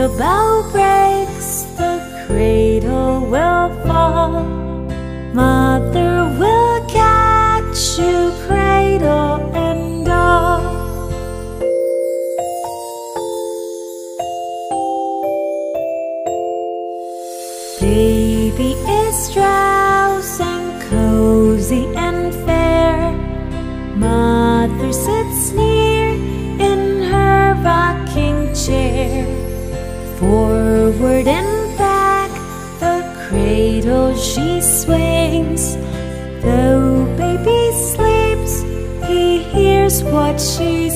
the bow breaks, the cradle will fall. Mother will catch you, cradle and all. Baby is drowsing, cozy and fair. Mother sits near in her rocking chair. Forward and back, the cradle she swings. Though baby sleeps, he hears what she